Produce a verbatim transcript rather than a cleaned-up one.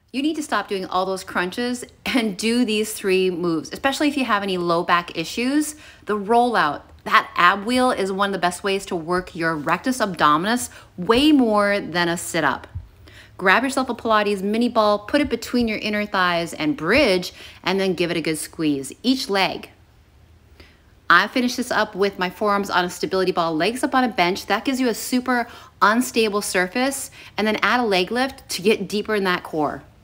You need to stop doing all those crunches and do these three moves, especially if you have any low back issues. The rollout, that ab wheel is one of the best ways to work your rectus abdominis way more than a sit-up. Grab yourself a Pilates mini ball, put it between your inner thighs and bridge, and then give it a good squeeze, each leg. I finish this up with my forearms on a stability ball, legs up on a bench. That gives you a super unstable surface, and then add a leg lift to get deeper in that core.